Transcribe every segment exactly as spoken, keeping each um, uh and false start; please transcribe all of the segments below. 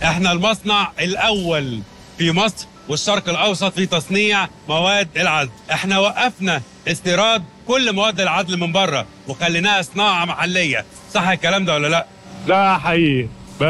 احنا المصنع الاول في مصر والشرق الاوسط في تصنيع مواد العزل. احنا وقفنا استيراد كل مواد العزل من بره وخليناها صناعه محليه. صح الكلام ده ولا لا؟ لا حقيقي.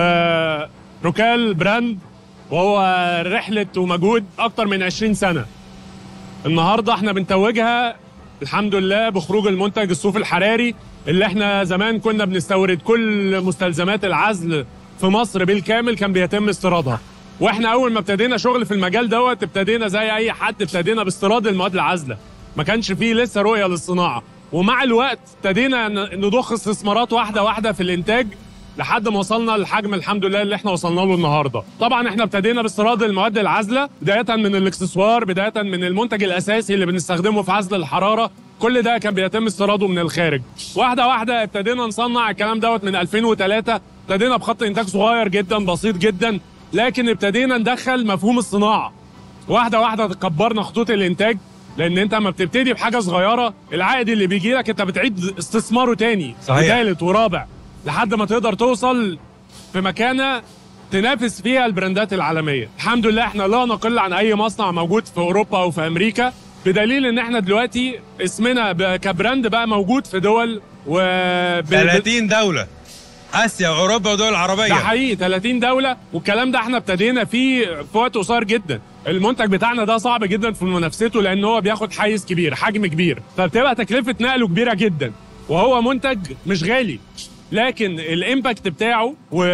روكال براند، وهو رحله ومجهود اكتر من عشرين سنه. النهارده احنا بنتوجها الحمد لله بخروج المنتج الصوف الحراري اللي احنا زمان كنا بنستورد كل مستلزمات العزل في مصر بالكامل كان بيتم استيرادها. واحنا اول ما ابتدينا شغل في المجال دوت ابتدينا زي اي حد، ابتدينا باستيراد المواد العازله، ما كانش فيه لسه رؤيه للصناعه. ومع الوقت ابتدينا نضخ استثمارات واحده واحده في الانتاج لحد ما وصلنا للحجم الحمد لله اللي احنا وصلنا له النهارده. طبعا احنا ابتدينا باستيراد المواد العازله بدايه من الاكسسوار، بدايه من المنتج الاساسي اللي بنستخدمه في عزل الحراره، كل ده كان بيتم استيراده من الخارج. واحده واحده ابتدينا نصنع الكلام دوت من ألفين وثلاثة، ابتدينا بخط انتاج صغير جدا بسيط جدا، لكن ابتدينا ندخل مفهوم الصناعه. واحده واحده كبرنا خطوط الانتاج، لان انت لما بتبتدي بحاجه صغيره العائد اللي بيجي لك انت بتعيد استثماره تاني وثالث ورابع لحد ما تقدر توصل في مكانه تنافس فيها البراندات العالميه. الحمد لله احنا لا نقل عن اي مصنع موجود في اوروبا او في امريكا، بدليل ان احنا دلوقتي اسمنا كبراند بقى موجود في دول و ثلاثين دوله، اسيا واوروبا ودول العربيه. ده حقيقي ثلاثين دوله، والكلام ده احنا ابتدينا فيه في وقت قصير جدا. المنتج بتاعنا ده صعب جدا في منافسته لان هو بياخد حيز كبير، حجم كبير، فبتبقى تكلفه نقله كبيره جدا. وهو منتج مش غالي، لكن الامباكت بتاعه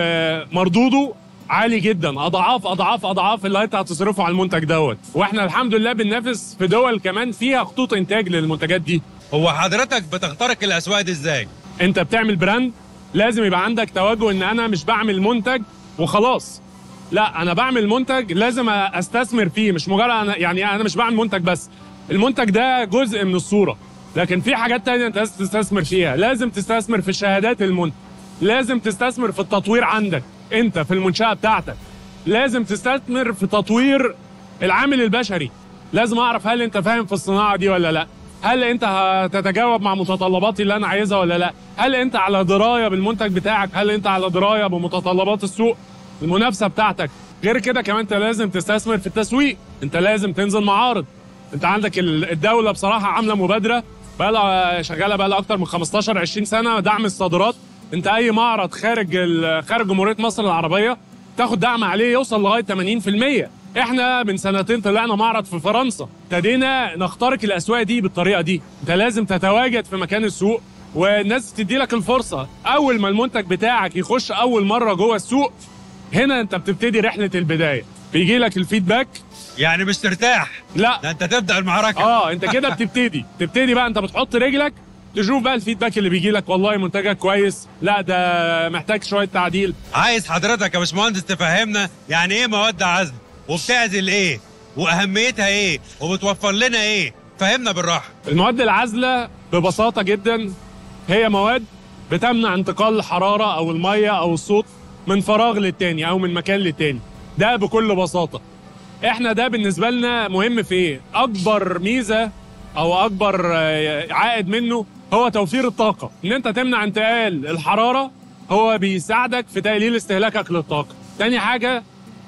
ومردوده عالي جدا، اضعاف اضعاف اضعاف اللي انت هتصرفه على المنتج دوت. واحنا الحمد لله بننافس في دول كمان فيها خطوط انتاج للمنتجات دي. هو حضرتك بتخترق الاسواق دي ازاي؟ انت بتعمل براند لازم يبقى عندك توجه ان انا مش بعمل منتج وخلاص، لا انا بعمل منتج لازم استثمر فيه، مش مجرد أنا يعني انا مش بعمل منتج بس، المنتج ده جزء من الصوره، لكن في حاجات تانية انت لازم تستثمر فيها. لازم تستثمر في شهادات المنتج، لازم تستثمر في التطوير عندك انت في المنشأة بتاعتك، لازم تستثمر في تطوير العامل البشري. لازم اعرف هل انت فاهم في الصناعة دي ولا لا، هل انت هتتجاوب مع متطلباتي اللي انا عايزها ولا لا، هل انت على دراية بالمنتج بتاعك، هل انت على دراية بمتطلبات السوق المنافسة بتاعتك. غير كده كمان انت لازم تستثمر في التسويق، انت لازم تنزل معارض. انت عندك الدولة بصراحة عاملة مبادرة بقى لها شغالة بقى لها اكتر من خمستاشر عشرين سنة، دعم الصادرات. انت اي معرض خارج خارج جمهورية مصر العربية تاخد دعم عليه يوصل لغاية ثمانين في المية. احنا من سنتين طلعنا معرض في فرنسا، ابتدينا نخترق الاسواق دي بالطريقة دي. انت لازم تتواجد في مكان السوق والناس تدي لك الفرصة. اول ما المنتج بتاعك يخش اول مرة جوه السوق، هنا انت بتبتدي رحلة البداية، بيجي لك الفيدباك. يعني مش ترتاح، لا ده انت تبدا المعركه. اه انت كده بتبتدي تبتدي بقى انت بتحط رجلك تشوف بقى الفيدباك اللي بيجي لك، والله منتجك كويس، لا ده محتاج شويه تعديل. عايز حضرتك يا باشمهندس تفهمنا يعني ايه مواد عزل، وبتعزل ايه، واهميتها ايه، وبتوفر لنا ايه؟ فهمنا بالراحه. المواد العازله ببساطه جدا هي مواد بتمنع انتقال الحراره او الميه او الصوت من فراغ للتاني او من مكان للتاني. ده بكل بساطه. احنا ده بالنسبه لنا مهم في ايه؟ اكبر ميزه او اكبر عائد منه هو توفير الطاقه، ان انت تمنع انتقال الحراره، هو بيساعدك في تقليل استهلاكك للطاقه. تاني حاجه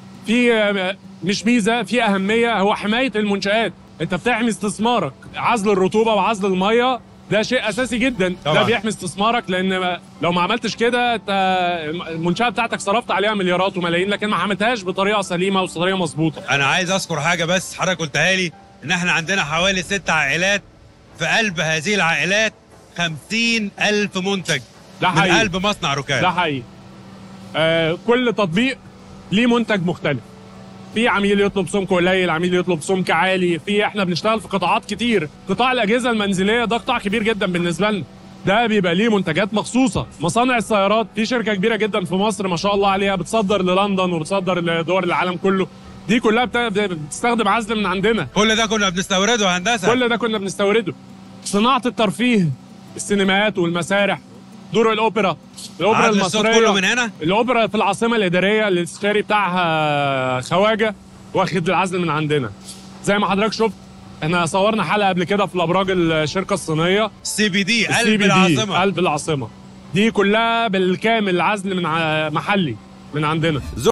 في مش ميزه، في اهميه، هو حمايه المنشآت. انت بتحمي استثمارك، عزل الرطوبه وعزل الميه ده شيء اساسي جدا طبعا. ده بيحمي استثمارك، لان لو ما عملتش كده انت المنشاه بتاعتك صرفت عليها مليارات وملايين لكن ما عملتهاش بطريقه سليمه وبطريقه مظبوطه. انا عايز اذكر حاجه بس حضرتك قلتها لي، ان احنا عندنا حوالي ست عائلات، في قلب هذه العائلات خمسين ألف منتج ده من حقيقي. قلب مصنع روكال. ده حقيقي. آه كل تطبيق ليه منتج مختلف، في عميل يطلب سمك قليل، عميل يطلب سمك عالي، في احنا بنشتغل في قطاعات كتير. قطاع الاجهزه المنزليه ده قطاع كبير جدا بالنسبه لنا، ده بيبقى ليه منتجات مخصوصه. مصانع السيارات، في شركه كبيره جدا في مصر ما شاء الله عليها بتصدر للندن وبتصدر لدول العالم كله، دي كلها بتستخدم عزل من عندنا. كل ده كنا بنستورده هندسه، كل ده كنا بنستورده. صناعه الترفيه، السينمات والمسارح، دور الاوبرا، الاوبرا المصريه كله من هنا. الاوبرا في العاصمه الاداريه اللي الاستشاري بتاعها خواجه واخد العزل من عندنا. زي ما حضرتك شفت احنا صورنا حلقه قبل كده في الابراج الشركه الصينيه سي بي دي قلب العاصمه، قلب العاصمه دي كلها بالكامل عزل من محلي من عندنا.